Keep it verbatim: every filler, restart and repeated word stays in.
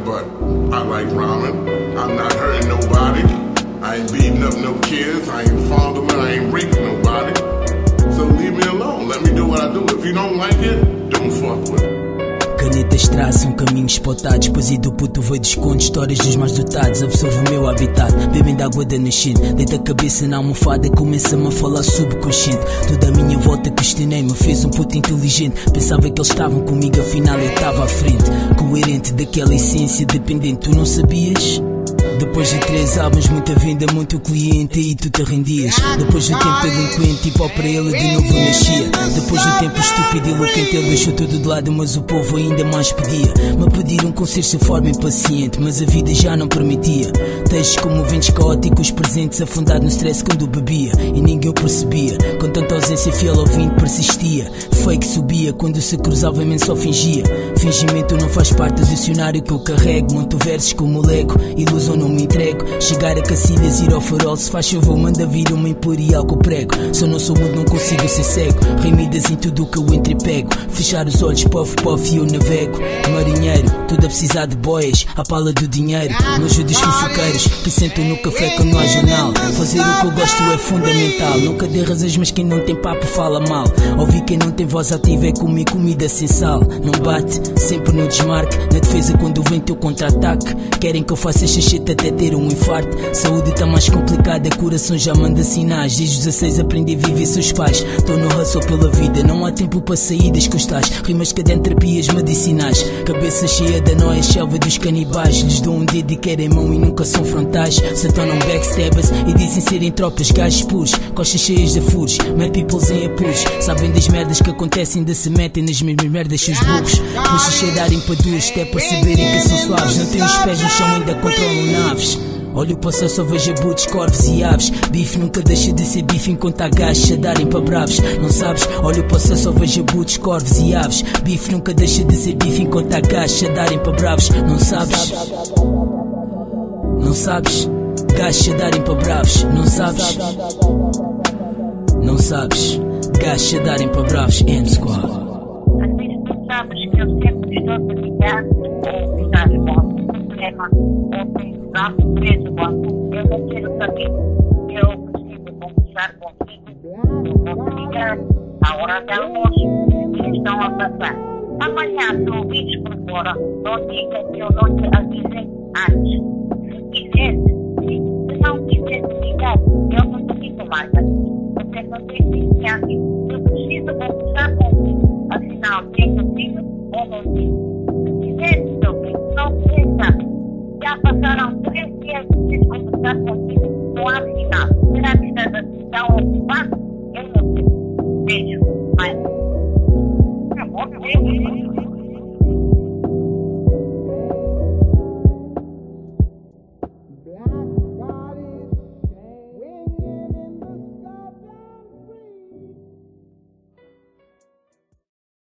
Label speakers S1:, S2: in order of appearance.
S1: but I like ramen. I'm not hurting nobody. I ain't beating up no kids. I ain't fondling. I ain't raping nobody. So leave me alone. Let me do what I do. If you don't like it, don't fuck with it.
S2: Canetas traçam caminhos potados. Poesia do puto veio desconto. Histórias dos mais dotados. Absorve o meu habitat. Bebem da água da nascente. Deita a cabeça na almofada. Começa-me a falar subconsciente. Tudo à minha volta questionei-me. Fez um puto inteligente. Pensava que eles estavam comigo. Afinal eu estava à frente. Coerente daquela essência dependente. Tu não sabias? Depois de três álbuns, muita venda, muito cliente e tu te rendias. Depois do tempo delinquente, hip hop para ele de novo nascia. Depois do tempo estúpido e louquente, ele deixou tudo de lado, mas o povo ainda mais pedia. Me pediram conselhos de forma impaciente, mas a vida já não permitia. Textos comoventes caóticos, presentes, afundado no stress quando bebia. E ninguém o percebia, com tanta ausência fiel ao ouvinte persistia. Fake subia, quando se cruzava imenso só fingia. Fingimento não faz parte do dicionário que eu carrego. Monto versos como Lego, ilusão não me entrego. Chegar a Cacilhas, ir ao farol. Se faz favor, manda vir uma imperial que eu prego. Se eu não sou mudo, não consigo ser cego. Remidas em tudo o que eu entrepego. Fechar os olhos, puff, puff e eu navego. Marinheiro, tudo a precisar de boias. A pala do dinheiro, nojo dos fofoqueiros que sentam no café quando não há jornal. Fazer o que eu gosto é fundamental. Nunca dê razões, mas quem não tem papo fala mal. Ouvir quem não tem voz ativa é comer comida sem sal. Não bate, sempre no desmarque. Na defesa quando vem teu contra-ataque. Querem que eu faça xixita até ter um infarto. Saúde tá mais complicada, coração já manda sinais. Desde os dezasseis aprendi a viver seus pais. Tô no hustle pela vida, não há tempo para saídas costais. Rimas cadente, terapias medicinais. Cabeça cheia da noia, selva dos canibais. Lhes dou um dedo e querem mão e nunca são frontais. Se tornam backstabbers e dizem serem tropas, gajos puros, costas cheias de furos, mad peoples em apuros. Sabem das merdas que acontecem, de se metem nas mesmas merdas seus burros. Puxas cheirarem para duas, até perceberem que são suaves. Não têm os pés no chão, ainda controlam naves. Olho para o céu, só vejo abutres, corvos e aves. Bife nunca deixa de ser bife enquanto há gajos a darem para bravos. Não sabes? Olho para o céu, só vejo abutres, corvos e aves. Bife nunca deixa de ser bife enquanto há gajos a darem para bravos. Não sabes? Não sabes? Gajos a darem para bravos. Não sabes? Não sabes? Gajos a darem para bravos. End squad.
S3: Às vezes tu sabes que eu sempre estou a ligar ou estás bom, um problema, ou tem um preso bom. Eu não quero saber. Eu preciso conversar contigo. Eu vou te ligar à hora do almoço. Eles estão a passar. Amanhã, se ouvires por fora, não diga que eu não te avisei antes. Se quiseres, se não quiseres ligar, eu não te digo mais. Você não tem confiança. Eu preciso conversar contigo. Afinal, tenho filho ou não tenho? Se quiseres, meu filho, não pensa. Já passaram três dias de conversar contigo, não há sinal. Será que estás assim tão ocupado? Eu não sei. Beijo. Mas, amor, Deus.